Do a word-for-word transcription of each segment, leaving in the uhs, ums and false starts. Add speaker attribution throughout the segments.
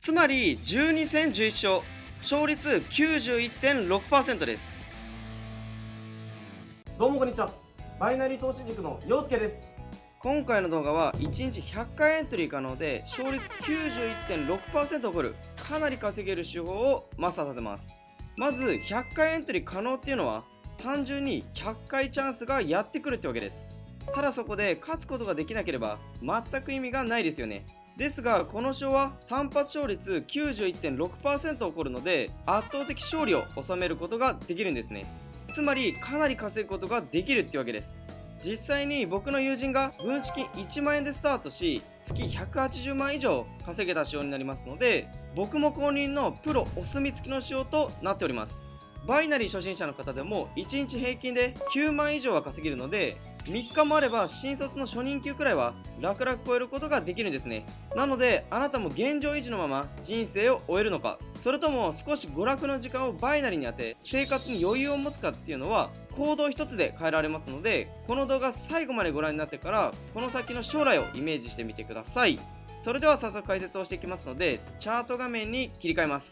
Speaker 1: つまりじゅうに戦じゅういち勝、勝率 きゅうじゅういってんろくパーセント です。
Speaker 2: どうもこんにちは。バイナリー投資塾の陽介です。
Speaker 1: 今回の動画はいちにちひゃっかいエントリー可能で勝率 きゅうじゅういってんろくパーセント を誇るかなり稼げる手法をマスターさせます。まずひゃっかいエントリー可能っていうのは単純にひゃっかいチャンスがやってくるってわけです。ただそこで勝つことができなければ全く意味がないですよね。ですがこの賞は単発勝率 きゅうじゅういってんろくパーセント を誇るので圧倒的勝利を収めることができるんですね。つまりかなり稼ぐことができるってわけです。実際に僕の友人が軍資金いちまんえんでスタートし月ひゃくはちじゅうまん以上稼げた仕様になりますので、僕も公認のプロお墨付きの仕様となっております。バイナリー初心者の方でもいちにち平均できゅうまん以上は稼げるので、みっかもあれば新卒の初任給くらいは楽々超えることができるんですね。なのであなたも現状維持のまま人生を終えるのか、それとも少し娯楽の時間をバイナリーに当て生活に余裕を持つかっていうのは行動一つで変えられますので、この動画最後までご覧になってからこの先の将来をイメージしてみてください。それでは早速解説をしていきますのでチャート画面に切り替えます。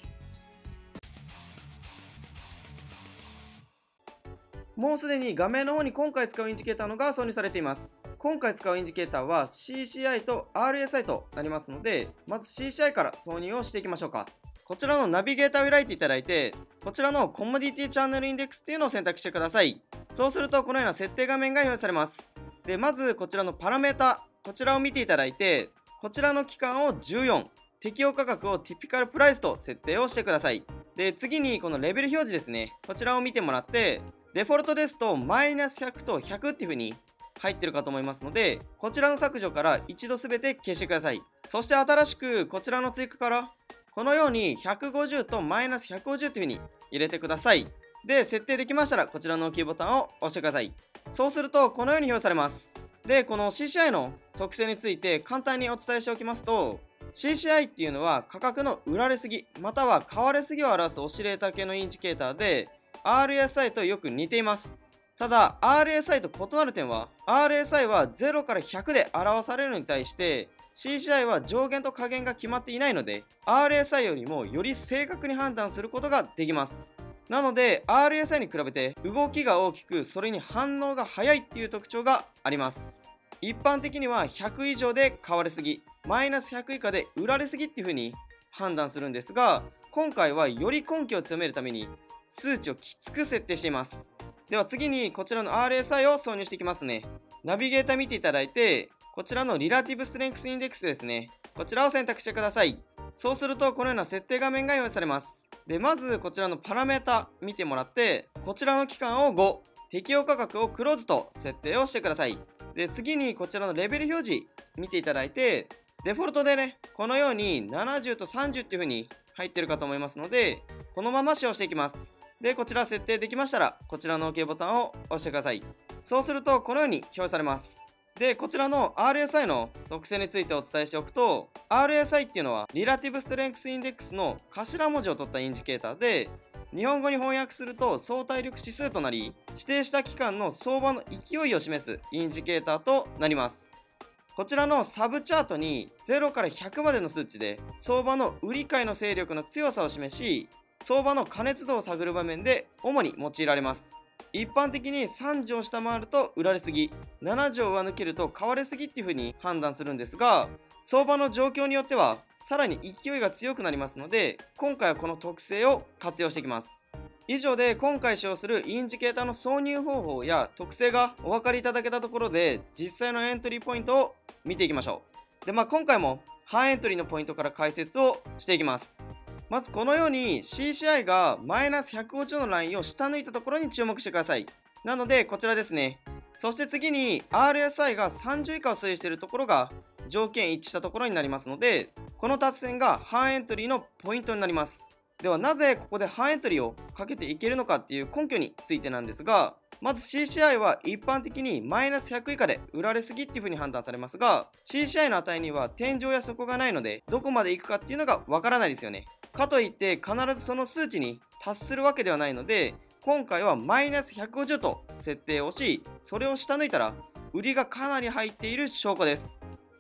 Speaker 1: もうすでに画面の方に今回使うインジケーターのが挿入されています。今回使うインジケーターは シーシーアイ と アールエスアイ となりますので、まず シーシーアイ から挿入をしていきましょうか。こちらのナビゲーターを開いていただいて、こちらのコモディティチャンネルインデックスっていうのを選択してください。そうするとこのような設定画面が表示されます。で、まずこちらのパラメータ、こちらを見ていただいて、こちらの期間をじゅうよん、適用価格をティピカルプライスと設定をしてください。で、次にこのレベル表示ですね。こちらを見てもらって、デフォルトですとマイナスひゃくとひゃくっていう風に入ってるかと思いますので、こちらの削除から一度すべて消してください。そして新しくこちらの追加からこのようにひゃくごじゅうとマイナスひゃくごじゅうという風に入れてください。で、設定できましたらこちらの OK ボタンを押してください。そうするとこのように表示されます。で、この シーシーアイ の特性について簡単にお伝えしておきますと、 シーシーアイ っていうのは価格の売られすぎまたは買われすぎを表すオシレーター系のインジケーターで アールエスアイ とよく似ています。ただ アールエスアイ と異なる点は アールエスアイ はゼロからひゃくで表されるのに対して シーシーアイ は上限と下限が決まっていないので アールエスアイ よりもより正確に判断することができます。なので アールエスアイ に比べて動きが大きくそれに反応が速いっていう特徴があります。一般的にはひゃく以上で買われすぎマイナスひゃく以下で売られすぎっていう風に判断するんですが、今回はより根拠を強めるために数値をきつく設定しています。では次にこちらの アールエスアイ を挿入していきますね。ナビゲーター見ていただいて、こちらのリラティブストレングスインデックスですね。こちらを選択してください。そうするとこのような設定画面が表示されます。で、まずこちらのパラメータ見てもらって、こちらの期間をご、適用価格をクローズと設定をしてください。で、次にこちらのレベル表示見ていただいて、デフォルトでね、このようにななじゅうとさんじゅうっていう風に入ってるかと思いますので、このまま使用していきます。で、こちら設定できましたら、こちらの OK ボタンを押してください。そうすると、このように表示されます。で、こちらの アールエスアイ の特性についてお伝えしておくと、アールエスアイ っていうのは、リラティブストレングスインデックスの頭文字を取ったインジケーターで、日本語に翻訳すると相対力指数となり、指定した期間の相場の勢いを示すインジケーターとなります。こちらのサブチャートにゼロからひゃくまでの数値で相場の売り買いの勢力の強さを示し、相場の過熱度を探る場面で主に用いられます。一般的にさんじょう下回ると売られすぎ、ななじょう上抜けると買われすぎっていう風に判断するんですが、相場の状況によってはさらに勢いが強くなりますので、今回はこの特性を活用していきます。以上で今回使用するインジケーターの挿入方法や特性がお分かりいただけたところで、実際のエントリーポイントを見ていきましょう。で、まあ今回も半エントリーのポイントから解説をしていきます。まずこのように シーシーアイ がマイナスひゃくごじゅうのラインを下抜いたところに注目してください。なのでこちらですね。そして次に アールエスアイ がさんじゅう以下を推移しているところが条件一致したところになりますので、この達成が半エントリーのポイントになります。ではなぜここで半エントリーをかけていけるのかっていう根拠についてなんですが、まず シーシーアイ は一般的にマイナスひゃく以下で売られすぎっていう風に判断されますが、 シーシーアイ の値には天井や底がないのでどこまで行くかっていうのがわからないですよね。かといって必ずその数値に達するわけではないので、今回はマイナスひゃくごじゅうと設定をし、それを下抜いたら売りがかなり入っている証拠です。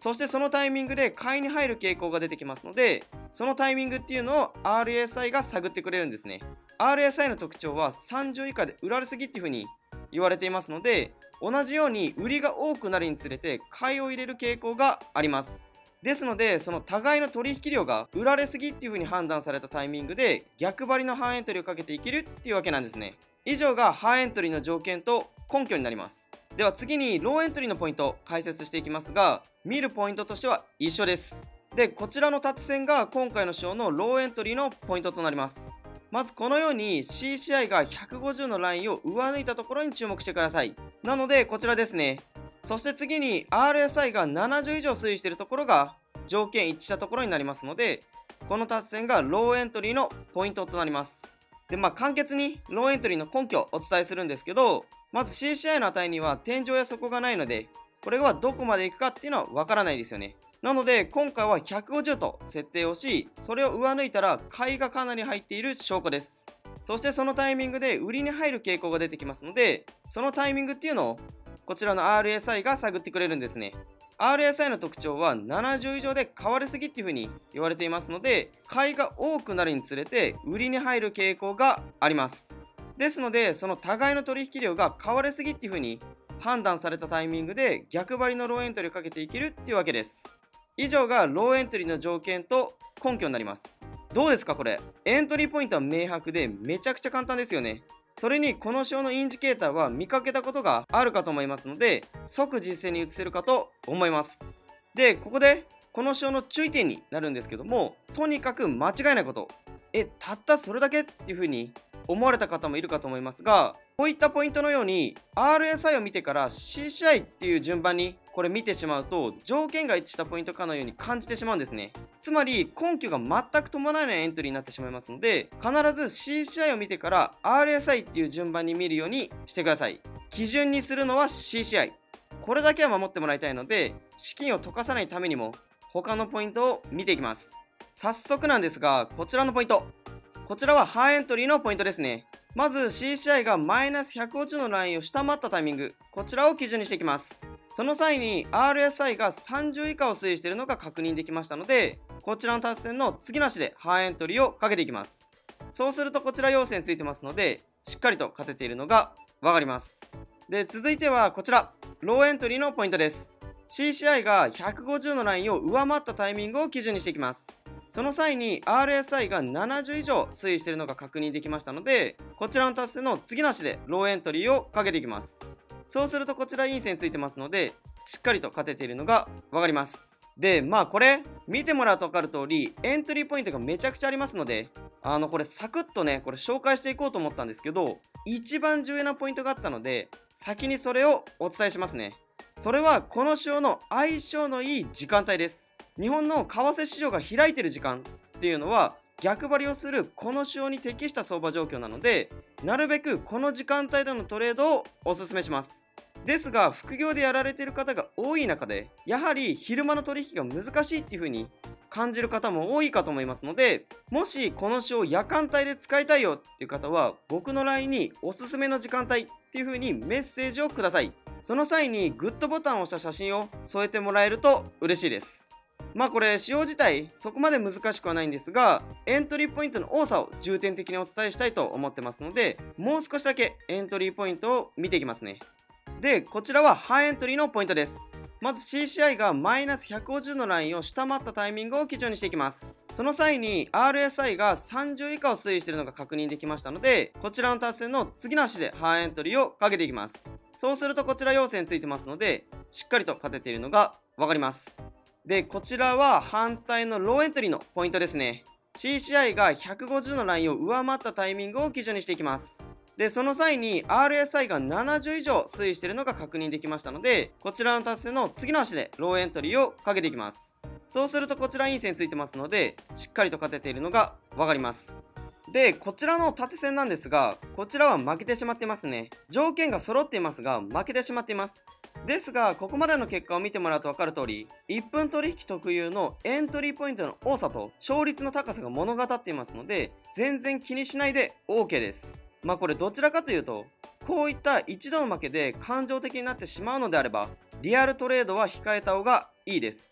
Speaker 1: そしてそのタイミングで買いに入る傾向が出てきますので、そのタイミングっていうのを アールエスアイ が探ってくれるんですね。アールエスアイ の特徴はさんじゅう以下で売られすぎっていう風に言われていますので、同じように売りが多くなるにつれて買いを入れる傾向があります。ですので、その互いの取引量が売られすぎっていう風に判断されたタイミングで逆張りのハーエントリーをかけていけるっていうわけなんですね。以上がハーエントリーの条件と根拠になります。では次にローエントリーのポイントを解説していきますが、見るポイントとしては一緒です。で、こちらの縦線が今回の章のローエントリーのポイントとなります。まずこのように シーシーアイ がひゃくごじゅうのラインを上抜いたところに注目してください。なのでこちらですね。そして次に アールエスアイ がななじゅう以上推移しているところが条件一致したところになりますので、この縦線がローエントリーのポイントとなります。で、まあ簡潔にローエントリーの根拠をお伝えするんですけど、まず シーシーアイ の値には天井や底がないので、これはどこまで行くかっていうのはわからないですよね。なので今回はひゃくごじゅうと設定をし、それを上抜いたら買いがかなり入っている証拠です。そしてそのタイミングで売りに入る傾向が出てきますので、そのタイミングっていうのをこちらの アールエスアイ が探ってくれるんですね。アールエスアイ の特徴はななじゅう以上で買われすぎっていう風に言われていますので、買いが多くなるにつれて売りに入る傾向があります。ですので、その互いの取引量が買われすぎっていう風に判断されたタイミングで逆張りのローエントリーをかけていけるっていうわけです。以上がローエントリーの条件と根拠になります。どうですかこれ。エントリーポイントは明白でめちゃくちゃ簡単ですよね。それにこの章のインジケーターは見かけたことがあるかと思いますので、即実践に移せるかと思います。で、ここでこの章の注意点になるんですけども、とにかく間違いないこと。え、たったそれだけっていう風に思われた方もいるかと思いますが、こういったポイントのように アールエスアイ を見てから シーシーアイ っていう順番にこれ見てしまうと、条件が一致したポイントかのように感じてしまうんですね。つまり根拠が全く伴わないエントリーになってしまいますので、必ず シーシーアイ を見てから アールエスアイ っていう順番に見るようにしてください。基準にするのは シーシーアイ。これだけは守ってもらいたいので、資金を溶かさないためにも他のポイントを見ていきます。早速なんですが、こちらのポイント。こちらはハーエントリーのポイントですね。まず シーシーアイ がマイナスひゃくごじゅうのラインを下回ったタイミング、こちらを基準にしていきます。その際に アールエスアイ がさんじゅう以下を推移しているのが確認できましたので、こちらの達線の次の足でハーエントリーをかけていきます。そうするとこちら陽線ついてますので、しっかりと勝てているのがわかります。で、続いてはこちら、ローエントリーのポイントです。シーシーアイ がひゃくごじゅうのラインを上回ったタイミングを基準にしていきます。その際に アールエスアイ がななじゅう以上推移しているのが確認できましたので、こちらの達成の次の足でローエントリーをかけていきます。そうするとこちら陰線ついてますので、しっかりと勝てているのがわかります。で、まあこれ見てもらうと分かる通り、エントリーポイントがめちゃくちゃありますので、あのこれサクッとね、これ紹介していこうと思ったんですけど、一番重要なポイントがあったので、先にそれをお伝えしますね。それはこの章の相性のいい時間帯です。日本の為替市場が開いている時間っていうのは逆張りをするこの章に適した相場状況なので、なるべくこの時間帯でのトレードをお勧めします。ですが副業でやられている方が多い中で、やはり昼間の取引が難しいっていう風に感じる方も多いかと思いますので、もしこの章夜間帯で使いたいよっていう方は、僕の ライン におすすめの時間帯っていう風にメッセージをください。その際にグッドボタンを押した写真を添えてもらえると嬉しいです。まあこれ仕様自体そこまで難しくはないんですが、エントリーポイントの多さを重点的にお伝えしたいと思ってますので、もう少しだけエントリーポイントを見ていきますね。で、こちらはハーエントリーのポイントです。まず シーシーアイ がマイナスひゃくごじゅうのラインを下回ったタイミングを基準にしていきます。その際に アールエスアイ がさんじゅう以下を推移しているのが確認できましたので、こちらの達成の次の足でハーエントリーをかけていきます。そうするとこちら陽線ついてますので、しっかりと勝てているのが分かります。で、こちらは反対のローエントリーのポイントですね。シーシーアイ がひゃくごじゅうのラインを上回ったタイミングを基準にしていきます。で、その際に アールエスアイ がななじゅう以上推移しているのが確認できましたので、こちらの達成の次の足でローエントリーをかけていきます。そうするとこちら陰線ついてますので、しっかりと勝てているのが分かります。で、こちらの縦線なんですが、こちらは負けてしまってますね。条件が揃っていますが負けてしまっています。ですが、ここまでの結果を見てもらうと分かる通り、いっぷん取引特有のエントリーポイントの多さと勝率の高さが物語っていますので、全然気にしないで オーケー です。まあこれどちらかというと、こういった一度の負けで感情的になってしまうのであれば、リアルトレードは控えた方がいいです。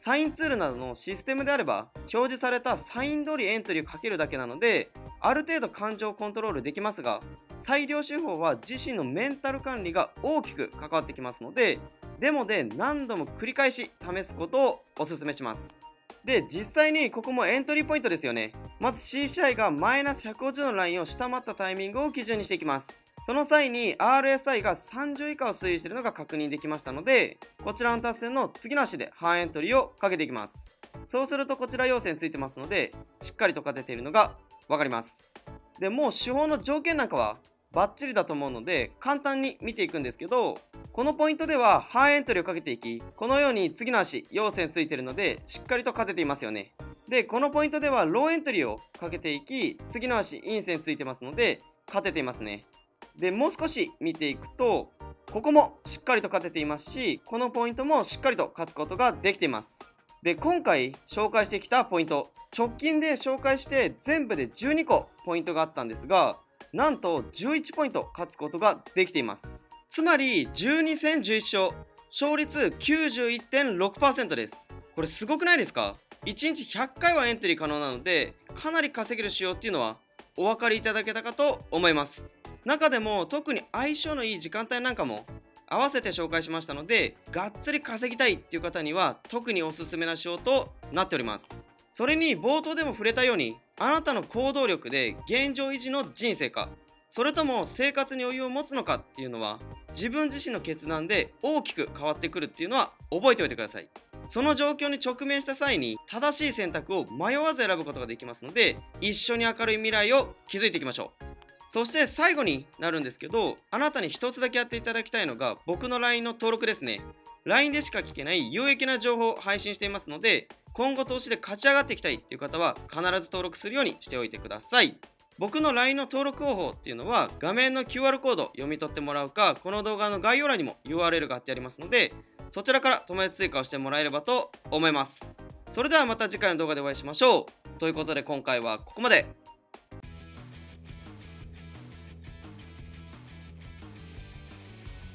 Speaker 1: サインツールなどのシステムであれば表示されたサイン通りエントリーをかけるだけなので、ある程度感情をコントロールできますが、裁量手法は自身のメンタル管理が大きく関わってきますので、デモで何度も繰り返し試すことをお勧めします。で、実際にここもエントリーポイントですよね。まず シーシーアイ がマイナスひゃくごじゅうのラインを下回ったタイミングを基準にしていきます。その際に アールエスアイ がさんじゅう以下を推移しているのが確認できましたので、こちらの達成の次の足で半エントリーをかけていきます。そうするとこちら陽線ついてますので、しっかりと勝てているのが分かります。で、もう手法の条件なんかはバッチリだと思うので、簡単に見ていくんですけど、このポイントでは半エントリーをかけていき、このように次の足陽線ついているのでしっかりと勝てていますよね。で、このポイントではローエントリーをかけていき、次の足陰線ついてますので勝てていますね。で、もう少し見ていくと、ここもしっかりと勝てていますし、このポイントもしっかりと勝つことができています。で、今回紹介してきたポイント、直近で紹介して全部でじゅうにこポイントがあったんですが、なんとじゅういちポイント勝つことができています。つまりじゅうに戦じゅういち勝、勝率 きゅうじゅういってんろくパーセント です。これすごくないですか？いちにちひゃっかいはエントリー可能なので、かなり稼げる仕様っていうのはお分かりいただけたかと思います。中でも特に相性のいい時間帯なんかも合わせて紹介しましたので、がっつり稼ぎたいっていう方には特におすすめな仕様となっております。それに冒頭でも触れたように、あなたの行動力で現状維持の人生か、それとも生活に余裕を持つのかっていうのは自分自身の決断で大きく変わってくるっていうのは覚えておいてください。その状況に直面した際に正しい選択を迷わず選ぶことができますので、一緒に明るい未来を築いていきましょう。そして最後になるんですけど、あなたに一つだけやっていただきたいのが僕の ライン の登録ですね。ライン でしか聞けない有益な情報を配信していますので、今後投資で勝ち上がっていきたいっていう方は必ず登録するようにしておいてください。僕の ライン の登録方法っていうのは画面の キューアール コード読み取ってもらうか、この動画の概要欄にも ユーアールエル が貼ってありますので、そちらから友達追加をしてもらえればと思います。それではまた次回の動画でお会いしましょう。ということで今回はここまで。